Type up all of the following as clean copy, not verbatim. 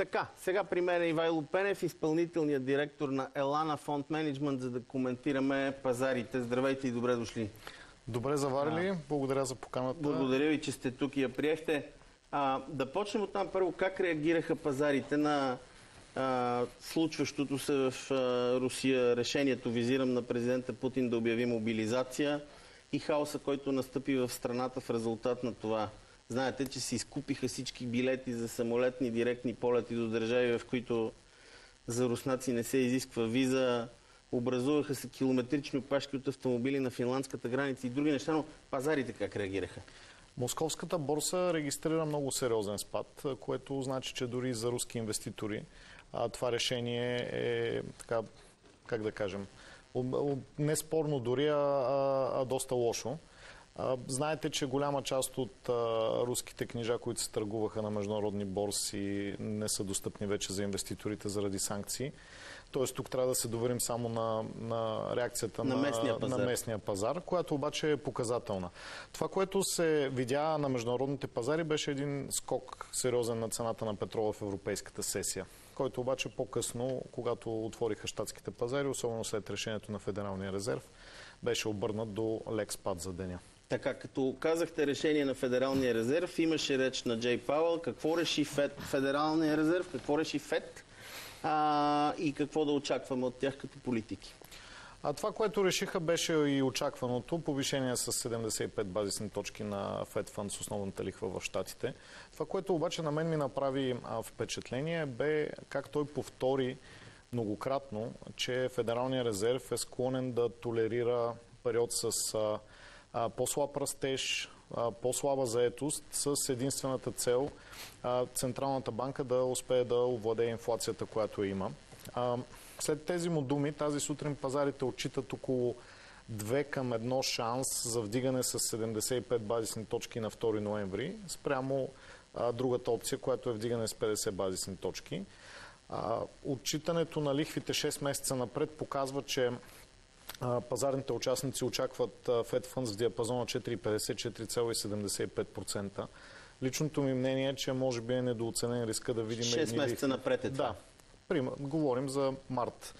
Така, сега при мен е Ивайло Пенев, изпълнителният директор на Елана Фонд Менеджмент, за да коментираме пазарите. Здравейте и добре дошли. Добре заварили, благодаря за поканата. Благодаря ви, че сте тук и я приехте. Да почнем от там първо. Как реагираха пазарите на случващото се в Русия, решението, визирам, на президента Путин да обяви мобилизация и хаоса, който настъпи в страната в резултат на това? Знаете, че се изкупиха всички билети за самолетни директни полети до държави, в които за руснаци не се изисква виза. Образуваха се километрични опашки от автомобили на финландската граница и други неща, но пазарите как реагираха? Московската борса регистрира много сериозен спад, което значи, че дори за руски инвеститори това решение е, така, как да кажем, не спорно дори, а доста лошо. Знаете, че голяма част от руските книжа, които се търгуваха на международни борси, не са достъпни вече за инвеститорите заради санкции. Тоест тук трябва да се доверим само на реакцията на местния пазар, която обаче е показателна. Това, което се видя на международните пазари, беше един скок сериозен на цената на петрола в европейската сесия, който обаче по-късно, когато отвориха щатските пазари, особено след решението на Федералния резерв, беше обърнат до лек спад за деня. Така, като казахте решение на Федералния резерв, имаше реч на Джей Пауъл. Какво реши Федералния резерв, какво реши ФЕД и какво да очакваме от тях като политики? Това, което решиха, беше и очакваното повишение с 75 базисни точки на Фед фанд с основната лихва в щатите. Това, което обаче на мен ми направи впечатление, бе как той повтори многократно, че Федералния резерв е склонен да толерира период с по-слаб растеж, по-слаба заетост, с единствената цел Централната банка да успее да овладее инфлацията, която има. След тези му думи, тази сутрин пазарите отчитат около 2 към 1 шанс за вдигане с 75 базисни точки на 2 ноември, спрямо другата опция, която е вдигане с 50 базисни точки. Отчитането на лихвите 6 месеца напред показва, че пазарните участници очакват Fed Funds в диапазона 4,50-4,75%. Личното ми мнение е, че може би е недооценен риска да видим... 6 месеца напред е това. Да. Говорим за март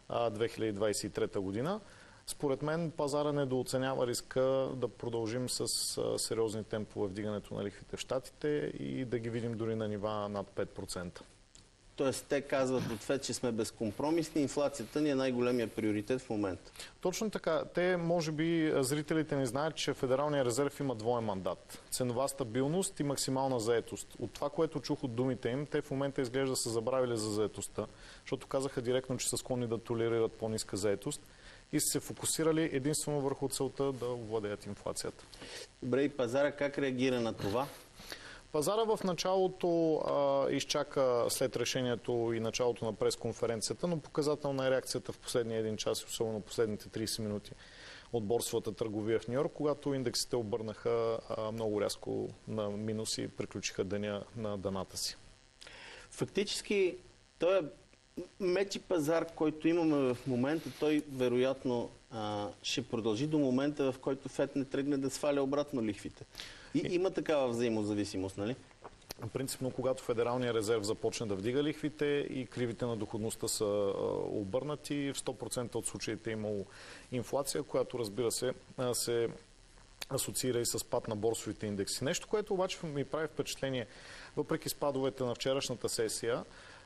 2023 година. Според мен пазара недооценява риска да продължим с сериозни темпове вдигането на лихвите в щатите и да ги видим дори на нива над 5%. Тоест, те казват от ФЕД, че сме безкомпромисни, инфлацията ни е най-големия приоритет в момента. Точно така. Те, може би, зрителите не знаят, че Федералния резерв има двоен мандат. Ценова стабилност и максимална заетост. От това, което чух от думите им, те в момента изглежда са забравили за заетостта, защото казаха директно, че са склонни да толерират по-ниска заетост и са се фокусирали единствено върху целта да овладеят инфлацията. Добре, и пазара как реагира на това? Пазара в началото изчака след решението и началото на пресконференцията, но показателна е реакцията в последния един час, особено последните 30 минути от борсовата търговия в Нью-Йорк, когато индексите обърнаха много рязко на минус и приключиха деня на дъната си. Фактически, той е мечи пазар, който имаме в момента, той вероятно ще продължи до момента, в който ФЕД не тръгне да сваля обратно лихвите. И има такава взаимозависимост, нали? Принципно, когато Федералния резерв започне да вдига лихвите и кривите на доходността са обърнати, в 100% от случаите е имало инфлация, която, разбира се, се асоциира и с спад на борсовите индекси. Нещо, което обаче ми прави впечатление, въпреки спадовете на вчерашната сесия,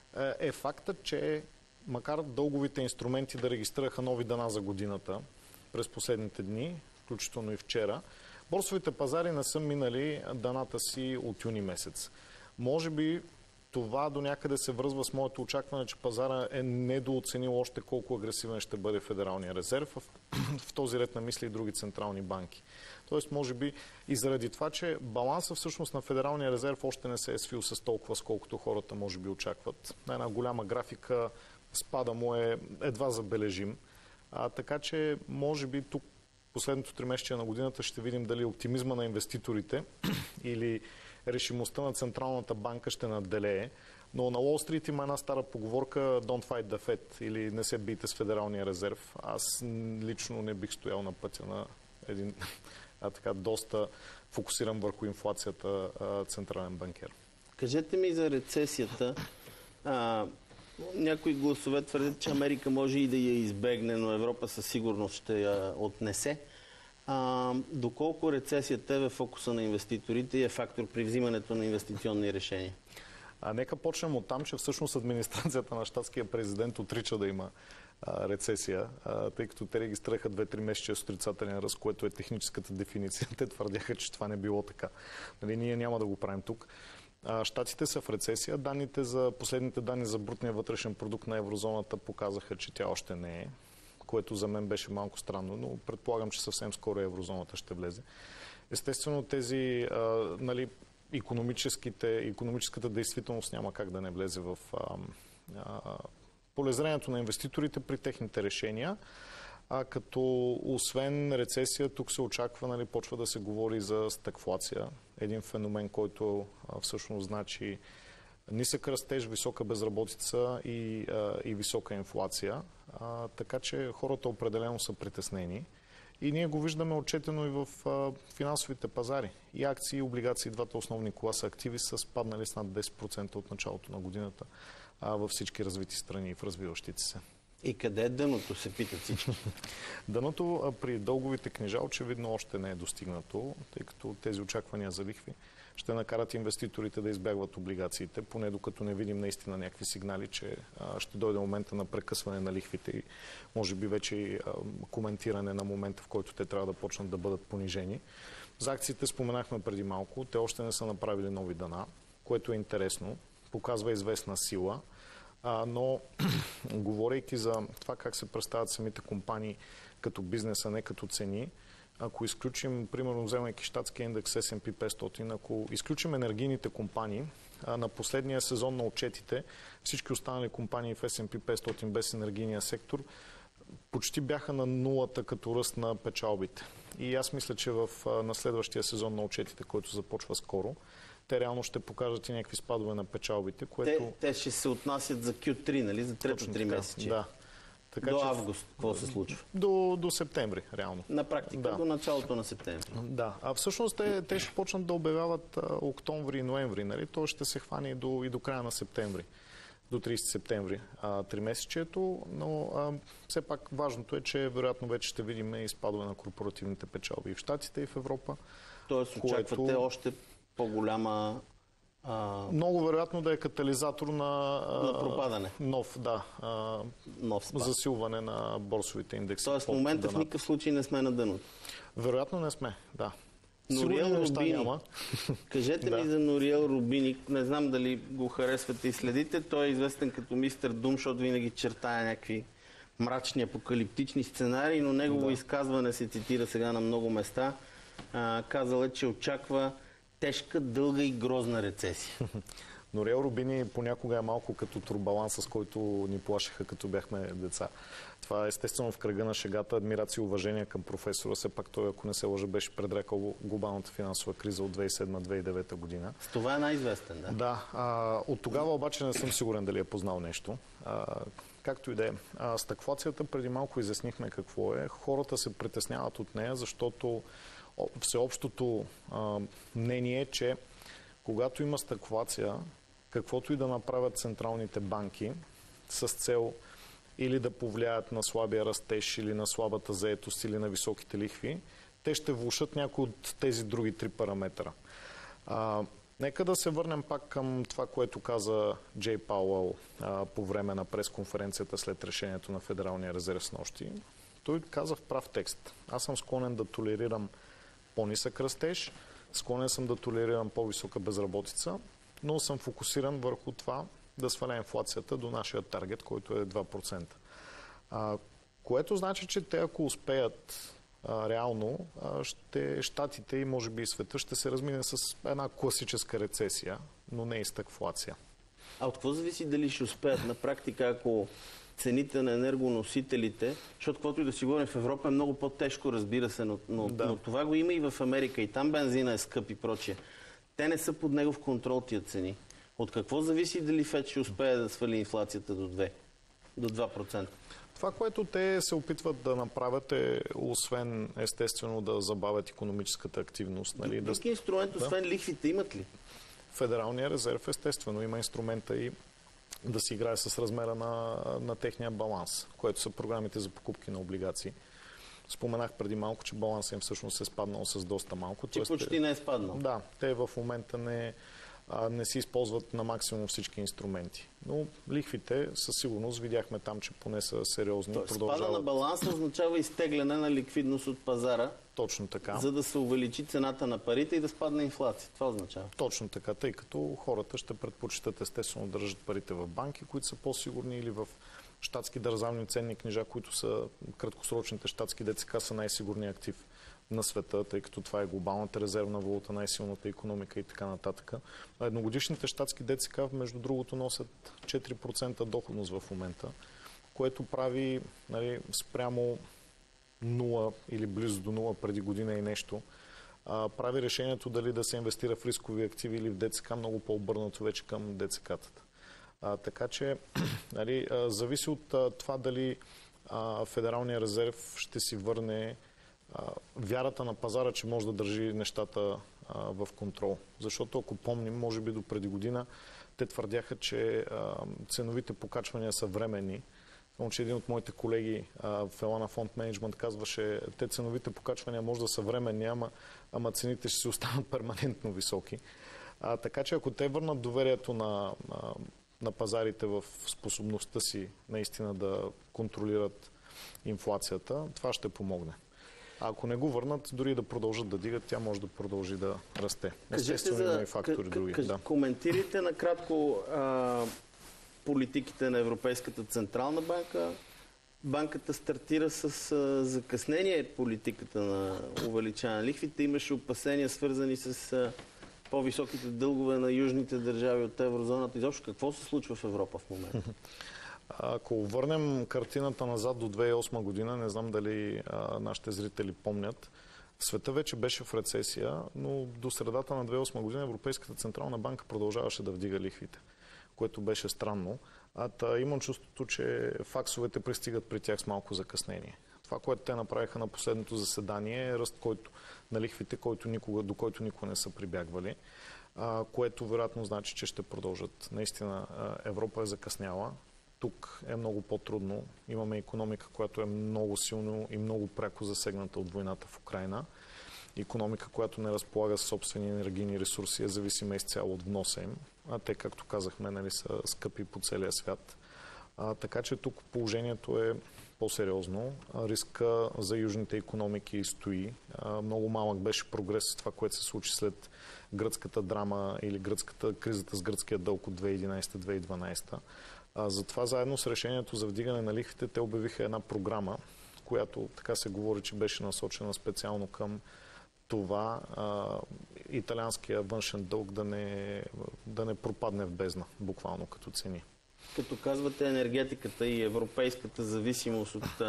е фактът, че макар дълговите инструменти да регистрираха нови дана за годината през последните дни, включително и вчера, борсовите пазари не са минали даната си от юни месец. Може би това до някъде се връзва с моето очакване, че пазара е недооценил още колко агресивен ще бъде Федералния резерв, в този ред на мисли и други централни банки. Тоест, може би и заради това, че баланса всъщност на Федералния резерв още не се е свил с толкова, сколкото хората може би очакват. На една голяма графика спада му е едва забележим. Така че, може би тук последното тримесечие на годината ще видим дали оптимизма на инвеститорите или решимостта на Централната банка ще надделее. Но на Уол Стрит има една стара поговорка Don't fight the Fed или не се бийте с Федералния резерв. Аз лично не бих стоял на пътя на един така доста фокусиран върху инфлацията централен банкер. Кажете ми за рецесията. Някои гласове твърдят, че Америка може и да я избегне, но Европа със сигурност ще я отнесе. Доколко рецесията е в фокуса на инвеститорите и е фактор при взимането на инвестиционни решения? Нека почнем от там, че всъщност администрацията на щатския президент отрича да има рецесия, тъй като те регистрираха 2-3 месеца с отрицателен ръст, което е техническата дефиниция. Те твърдяха, че това не било така. Нали, ние няма да го правим тук. Щатите са в рецесия. Последните данни за брутния вътрешен продукт на еврозоната показаха, че тя още не е, което за мен беше малко странно, но предполагам, че съвсем скоро еврозоната ще влезе. Естествено, тези икономическата действителност няма как да не влезе в полезрението на инвеститорите при техните решения. Като освен рецесия, тук се очаква, почва да се говори за стагфлация. Един феномен, който всъщност значи нисък растеж, висока безработица и висока инфлация. Така че хората определено са притеснени. И ние го виждаме отчетено и в финансовите пазари. И акции, и облигации, двата основни класа активи са спаднали с над 10% от началото на годината във всички развити страни и в развиващите се. И къде е дъното, се питат всички? Дъното при дълговите книжа очевидно още не е достигнато, тъй като тези очаквания за лихви ще накарат инвеститорите да избягват облигациите, поне докато не видим наистина някакви сигнали, че ще дойде момента на прекъсване на лихвите и може би вече и коментиране на момента, в който те трябва да почнат да бъдат понижени. За акциите споменахме преди малко, те още не са направили нови дъна, което е интересно, показва известна сила. Но говорейки за това как се представят самите компании като бизнес, а не като цени, ако изключим, примерно вземайки щатския индекс S&P 500, ако изключим енергийните компании, на последния сезон на отчетите всички останали компании в S&P 500 без енергийния сектор почти бяха на нулата като ръст на печалбите. И аз мисля, че на следващия сезон на отчетите, който започва скоро, те реално ще покажат и някакви спадове на печалбите, което... Те ще се отнасят за Q3, нали? За трето 3 месече. Да. Така, до август, какво се случва? До септември, реално. На практика, до началото на септември. Да, а всъщност те ще почнат да обявяват октомври и ноември, нали? То ще се хване и до края на септември, до 30 септември, 3 месечето, но все пак важното е, че вероятно вече ще видим и спадове на корпоративните печалби и в Щатите, и в Европа. Тоест очаквате още по-голяма... Много вероятно да е катализатор на пропадане. Нов засилване на борсовите индекси. Тоест в момента в никакъв случай не сме на дъното. Вероятно не сме, да. Нориел Рубини. Кажете ми за Нориел Рубини. Не знам дали го харесвате и следите. Той е известен като мистер Дум, защото винаги чертая някакви мрачни апокалиптични сценарии, но негово изказване се цитира сега на много места. Казал е, че очаква тежка, дълга и грозна рецесия. Нориел Рубини понякога е малко като турбалан, с който ни плашеха, като бяхме деца. Това естествено в кръга на шегата, адмирация и уважение към професора. Все пак той, ако не се лъжа, беше предрекал глобалната финансова криза от 2007-2009 година. С това е най-известен, да? Да. От тогава обаче не съм сигурен дали е познал нещо. Както и да е. Стагфлацията преди малко изяснихме какво е. Хората се притесняват от нея, защото всеобщото мнение е, че когато има стагфлация, каквото и да направят централните банки с цел или да повлияят на слабия растеж, или на слабата заетост, или на високите лихви, те ще влошат някои от тези други три параметра. Нека да се върнем пак към това, което каза Джей Пауъл по време на пресконференцията след решението на Федералния резерв снощи. Той каза в прав текст: аз съм склонен да толерирам по-нисък растеж, склонен съм да толерирам по-висока безработица, но съм фокусиран върху това да сваля инфлацията до нашия таргет, който е 2%. Което значи, че те ако успеят реално, щатите и може би и света ще се размине с една класическа рецесия, но не и стагфлация. А от какво зависи дали ще успеят на практика, ако цените на енергоносителите, защото каквото и да си говорим в Европа е много по-тежко, разбира се, но това го има и в Америка. И там бензина е скъп и прочие. Те не са под негов контрол тия цени. От какво зависи дали ФЕД ще успее да свали инфлацията до 2%? Това, което те се опитват да направят е, освен естествено да забавят икономическата активност. Нали, друг инструмент, освен лихвите, имат ли? Федералния резерв естествено има инструмента и да си играе с размера на техния баланс, което са програмите за покупки на облигации. Споменах преди малко, че балансът им всъщност е спаднал с доста малко. Че почти не е спаднал. Да, те в момента не си използват на максимум всички инструменти. Но лихвите със сигурност видяхме там, че поне са сериозни. Спада на баланса означава изтегляне на ликвидност от пазара. Точно така. За да се увеличи цената на парите и да спадне инфлация. Това означава. Точно така, тъй като хората ще предпочитат естествено да държат парите в банки, които са по-сигурни, или в щатски държавни ценни книжа, които са краткосрочните щатски ДЦК, са най-сигурният актив на света, тъй като това е глобалната резервна валута, най-силната икономика и така нататък. Едногодишните щатски ДЦК, между другото, носят 4% доходност в момента, което прави, нали, спрямо 0 или близо до 0 преди година и нещо, прави решението дали да се инвестира в рискови активи или в ДЦК много по-обърнато вече към ДЦК-тата. Така че, нали, зависи от това дали Федералния резерв ще си върне вярата на пазара, че може да държи нещата в контрол. Защото, ако помним, може би до преди година, те твърдяха, че ценовите покачвания са временни. Само че един от моите колеги в Елана Фонд Менеджмент казваше, те ценовите покачвания може да са временни, ама цените ще си останат перманентно високи. Така че ако те върнат доверието на пазарите в способността си наистина да контролират инфлацията, това ще помогне. А ако не го върнат, дори да продължат да дигат, тя може да продължи да расте. Естествено има и фактори други. Коментирайте накратко политиките на Европейската централна банка. Банката стартира с закъснение политиката на увеличаване на лихвите. Имаше опасения, свързани с по-високите дългове на южните държави от еврозоната. Изобщо какво се случва в Европа в момента? Ако върнем картината назад до 2008 година, не знам дали нашите зрители помнят, света вече беше в рецесия, но до средата на 2008 година Европейската централна банка продължаваше да вдига лихвите, което беше странно. Имам чувството, че факсовете пристигат при тях с малко закъснение. Това, което те направиха на последното заседание, е ръст на лихвите, до който никога не са прибягвали, което вероятно значи, че ще продължат. Наистина Европа е закъсняла. Тук е много по-трудно. Имаме икономика, която е много силно и много пряко засегната от войната в Украйна. Икономика, която не разполага с собствени енергийни ресурси, е зависима изцяло от вноса им. Те, както казахме, нали, са скъпи по целия свят. Така че тук положението е по-сериозно. Риска за южните икономики стои. Много малък беше прогрес с това, което се случи след гръцката драма или кризата с гръцкия дълг от 2011-2012. Затова заедно с решението за вдигане на лихвите те обявиха една програма, която така се говори, че беше насочена специално към това италианския външен дълг да не пропадне в бездна, буквално като цени. Като казвате енергетиката и европейската зависимост от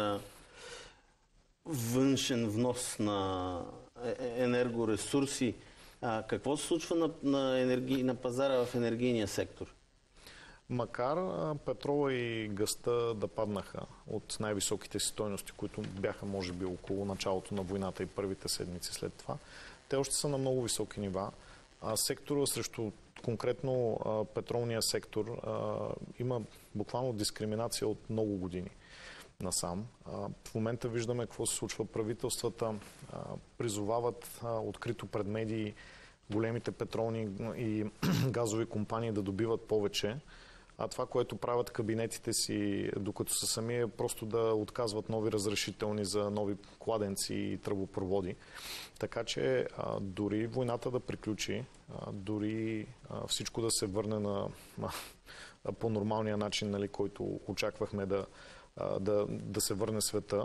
външен внос на енергоресурси, какво се случва на пазара в енергийния сектор? Макар петрола и газта да паднаха от най-високите си стойности, които бяха може би около началото на войната и първите седмици след това, те още са на много високи нива. Сектора срещу конкретно петролния сектор има буквално дискриминация от много години насам. В момента виждаме какво се случва. Правителствата призовават открито пред медии големите петролни и газови компании да добиват повече. Това, което правят кабинетите си, докато са сами, е просто да отказват нови разрешителни за нови кладенци и тръбопроводи. Така че дори войната да приключи, дори всичко да се върне по нормалния начин, нали, който очаквахме да се върне света,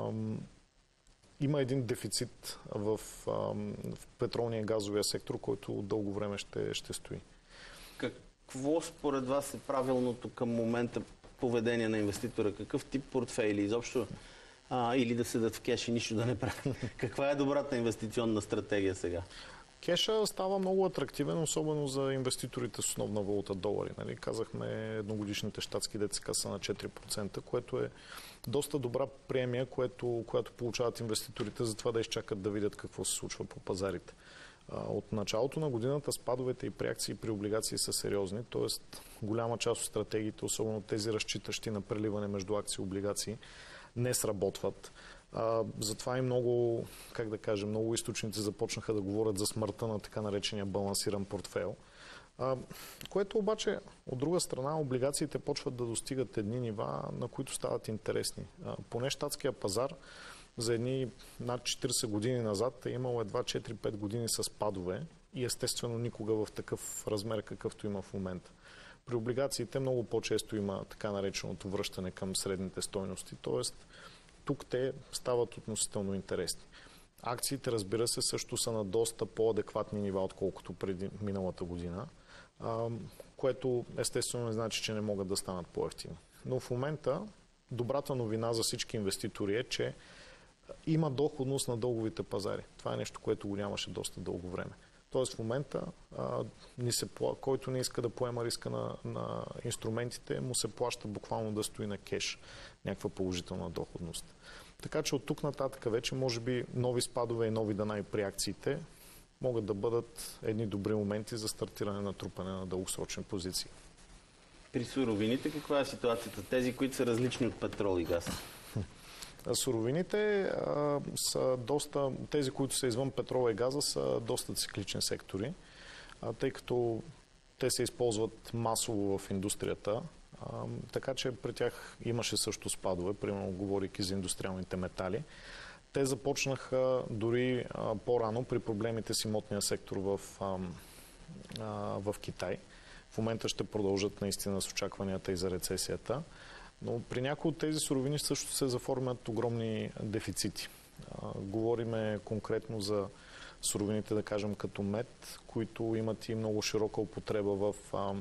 има един дефицит в петролния и газовия сектор, който дълго време ще стои. Какво според вас е правилното към момента поведение на инвеститора? Какъв тип портфейли изобщо? Или да седат в кеш и нищо да не правят? Каква е добрата инвестиционна стратегия сега? Кеша става много атрактивен, особено за инвеститорите с основна валута долари. Нали? Казахме, едногодишните щатски ДЦК са на 4%, което е доста добра премия, която получават инвеститорите за това да изчакат да видят какво се случва по пазарите. От началото на годината спадовете и при акции и при облигации са сериозни, т.е. голяма част от стратегиите, особено тези разчитащи на преливане между акции и облигации, не сработват. Затова и много, много източници започнаха да говорят за смъртта на така наречения балансиран портфейл. Което обаче, от друга страна, облигациите почват да достигат едни нива, на които стават интересни. Поне щатския пазар за едни над 40 години назад е имал едва 4-5 години с падове и естествено никога в такъв размер, какъвто има в момента. При облигациите много по-често има така нареченото връщане към средните стойности, т.е. тук те стават относително интересни. Акциите, разбира се, също са на доста по-адекватни нива, отколкото преди миналата година, което естествено не значи, че не могат да станат по-евтини. Но в момента добрата новина за всички инвеститори е, че има доходност на дълговите пазари. Това е нещо, което го нямаше доста дълго време. Тоест в момента, който не иска да поема риска на инструментите, му се плаща буквално да стои на кеш някаква положителна доходност. Така че от тук нататък вече може би нови спадове и нови дана и при акциите могат да бъдат едни добри моменти за стартиране на трупане на дългосрочни позиции. При суровините каква е ситуацията? Тези, които са различни от петрол и газ? Суровините са доста, тези, които са извън петрола и газа, са доста циклични сектори, тъй като те се използват масово в индустрията, така че при тях имаше също спадове, примерно говорейки за индустриалните метали. Те започнаха дори по-рано при проблемите с имотния сектор в Китай. В момента ще продължат наистина с очакванията и за рецесията. Но при някои от тези суровини също се заформят огромни дефицити. Говориме конкретно за суровините, да кажем, като мед, които имат и много широка употреба в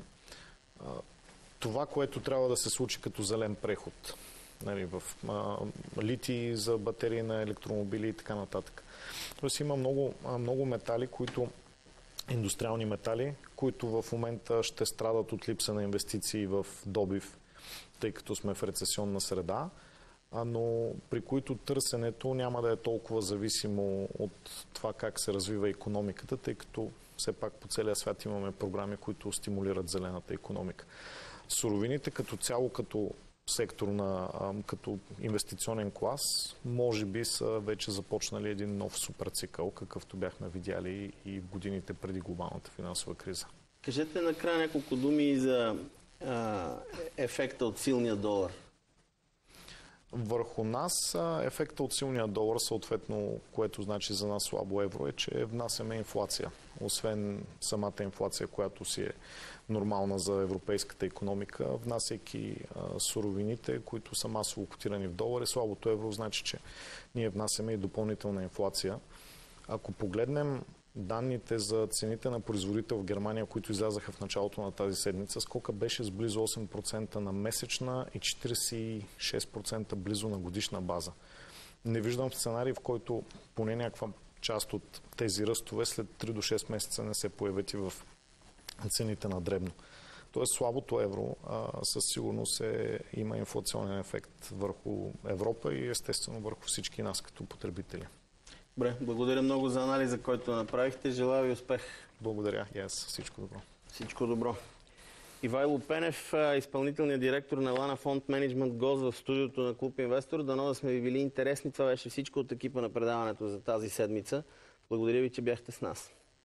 това, което трябва да се случи като зелен преход. Нали, в литий за батерии на електромобили и така нататък. Тоест има много метали, индустриални метали, които в момента ще страдат от липса на инвестиции в добив, тъй като сме в рецесионна среда, но при които търсенето няма да е толкова зависимо от това как се развива икономиката, тъй като все пак по целия свят имаме програми, които стимулират зелената икономика. Суровините като цяло, като сектор като инвестиционен клас, може би са вече започнали един нов суперцикъл, какъвто бяхме видяли и в годините преди глобалната финансова криза. Кажете накрая няколко думи за ефекта от силния долар. Върху нас ефекта от силния долар, съответно, което значи за нас слабо евро, е, че внасяме инфлация. Освен самата инфлация, която си е нормална за европейската икономика, внасяйки суровините, които са масово котирани в долари, слабото евро значи, че ние внасяме и допълнителна инфлация. Ако погледнем данните за цените на производител в Германия, които излязаха в началото на тази седмица, скока беше с близо 8% на месечна и 46% близо на годишна база. Не виждам сценарий, в който поне някаква част от тези ръстове след 3 до 6 месеца не се появят и в цените на дребно. Тоест слабото евро със сигурност има инфлационен ефект върху Европа и естествено върху всички нас като потребители. Добре, благодаря много за анализа, който направихте. Желая ви успех. Благодаря и аз. Всичко добро. Всичко добро. Ивайло Пенев, изпълнителният директор на Лана Фонд Менеджмент, гост в студиото на Клуб Инвестор. Дано да сме ви били интересни. Това беше всичко от екипа на предаването за тази седмица. Благодаря ви, че бяхте с нас.